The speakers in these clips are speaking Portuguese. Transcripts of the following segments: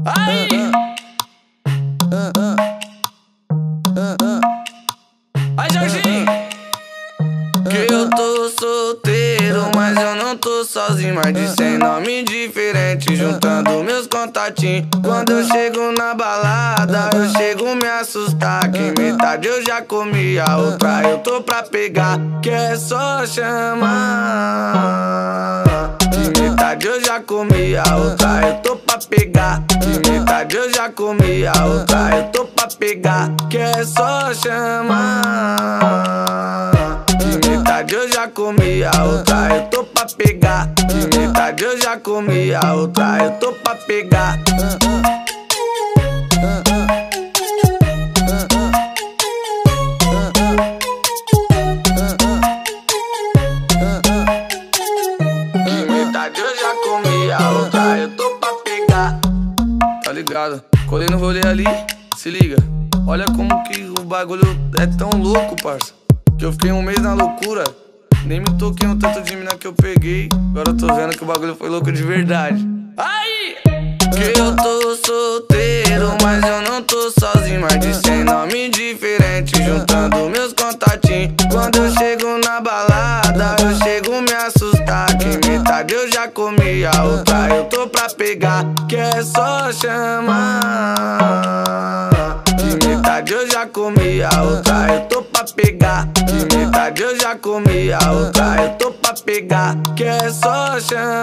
Aí! Aí, Jorginho! Que eu tô solteiro, mas eu não tô sozinho. Mais de 100 nomes diferentes, juntando meus contatinhos. Quando eu chego na balada, eu chego me assustar. Que metade eu já comi, a outra eu tô pra pegar. Que é só chamar. De metade eu já comi, a outra eu tô pra pegar. De metade eu já comi, a outra eu tô pra pegar. Que é só chamar. De metade eu já comi, a outra eu tô pra pegar. De metade eu já comi, a outra eu tô pra pegar. De metade eu já comi, a outra eu tô pra pegar. Tá ligado? Colei no rolê ali, se liga. Olha como que o bagulho é tão louco, parça. Que eu fiquei um mês na loucura. Nem me toquei no tanto de mina que eu peguei. Agora eu tô vendo que o bagulho foi louco de verdade. Aí! Que eu tô solteiro, mas eu não tô sozinho. Mais de 100 nomes diferentes, juntando meus contatinhos. Quando eu chego na balada, eu chego me assustar. Que metade eu já comi, a outra eu tô pra pegar. Que é só chamar. De metade eu já comi, a outra eu tô pra pegar. De metade eu já comi, a outra eu tô pra pegar. Que é só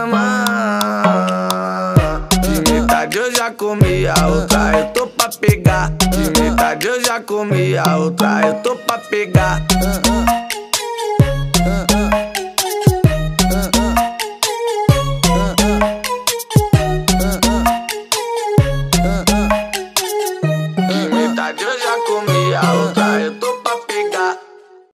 chamar. De metade eu já comi, a outra eu tô pra pegar. De metade eu já comi, a outra eu tô pra pegar.